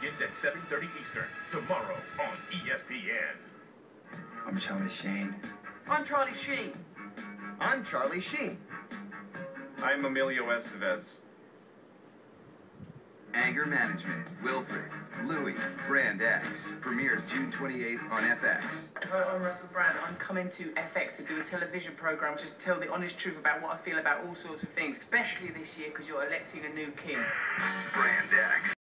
Begins at 7:30 Eastern, tomorrow on ESPN. I'm Charlie.sheen. I'm Charlie.sheen. I'm Charlie.sheen. I'm Emilio Estevez. Anger Management, Wilfred, Louis, Brand X. Premieres June 28th on FX. Hello, I'm Russell Brand. I'm coming to FX to do a television programme, just tell the honest truth about what I feel about all sorts of things, especially this year because you're electing a new king. Brand X.